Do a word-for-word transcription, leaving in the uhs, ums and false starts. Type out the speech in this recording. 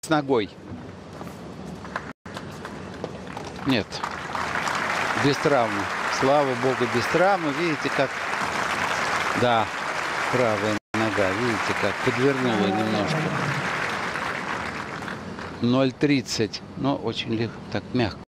с ногой. Нет. Без травмы. Слава богу, без травмы. Видите, как... Да, правая нога. Видите, как подвернула немножко. ноль тридцать. Но очень легко, так мягко.